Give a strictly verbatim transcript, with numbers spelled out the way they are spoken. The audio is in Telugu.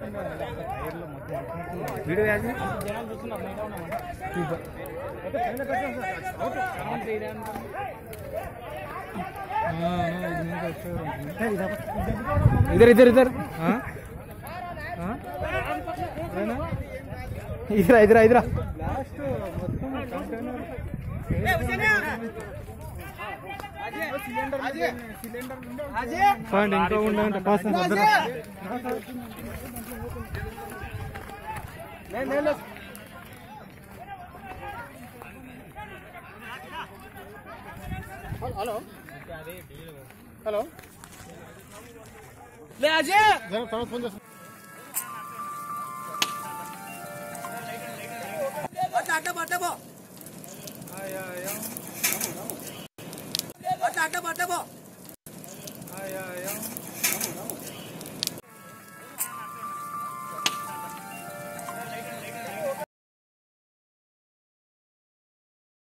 వీడియో యాజ్ इधर इधर इधर हाँ हाँ इधर इधर इधर పాయింట్ ఇంకా ఉండంటే పాస్ హలో హలో ले आजे जरा थोड़ा फोन दे टाटा बाटा बो आया आया टाटा बाटा बो आया आया